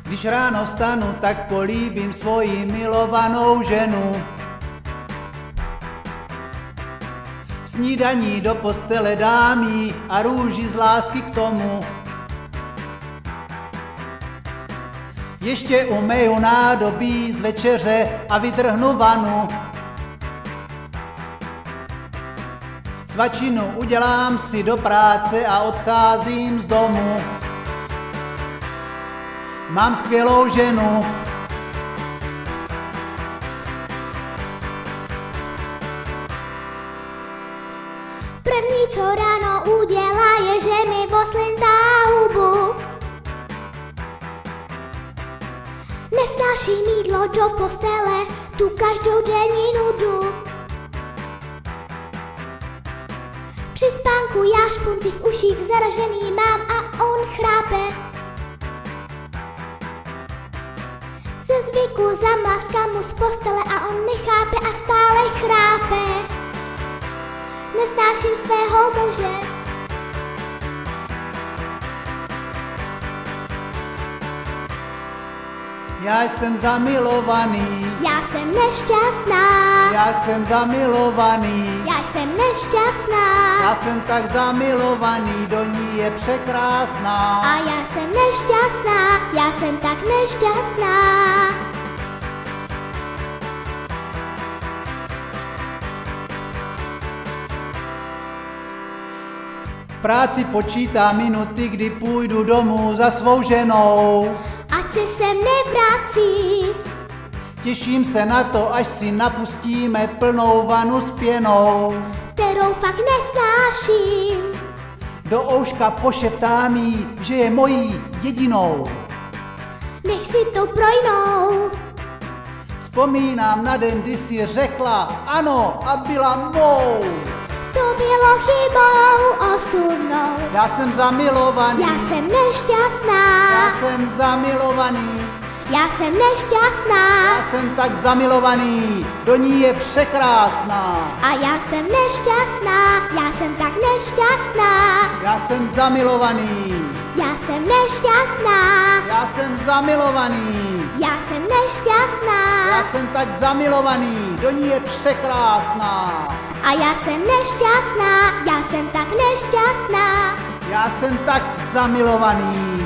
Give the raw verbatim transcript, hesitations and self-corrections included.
Když ráno vstanu, tak políbím svoji milovanou ženu. Snídaní do postele dám jí a růži z lásky k tomu. Ještě umeju nádobí z večeře a vytrhnu vanu. Svačinu udělám si do práce a odcházím z domu. Mám skvělou ženu. První, co ráno udělá, je, že mi voslintá hubu. Nesnáším jídlo do postele, tu každodenní nudu. Při spánku já špunty v uších zaražený mám a on chrápe. Ze zvyku zamláskám mu z postele a on nechápe a stále chrápe. Nesnáším svého muže. Já jsem zamilovaný. Já jsem nešťastná. Já jsem zamilovaný. Já jsem nešťastná. Já jsem tak zamilovaný, do ní je překrásná. A já jsem nešťastná. Já jsem tak nešťastná. V práci počítám minuty, kdy půjdu domů za svou ženou. Ať se sem nevrací. Těším se na to, až si napustíme plnou vanu s pěnou. Kterou fakt nesnáším. Do ouška pošeptám jí, že je mojí jedinou. Nech si to projnou. Vzpomínám na den, kdy si řekla ano a byla mou. To bylo chybou osudnou. Já jsem zamilovaný. Já jsem nešťastná. Já jsem zamilovaný. Já jsem nešťastná. Já jsem tak zamilovaný, do ní je překrásná. A já jsem nešťastná. Já jsem tak nešťastná. Já jsem zamilovaný. Já jsem nešťastná. Já jsem zamilovaný. Já jsem nešťastná. Já jsem tak zamilovaný, do ní je překrásná. A já jsem nešťastná. Já jsem tak nešťastná. Já jsem tak zamilovaný.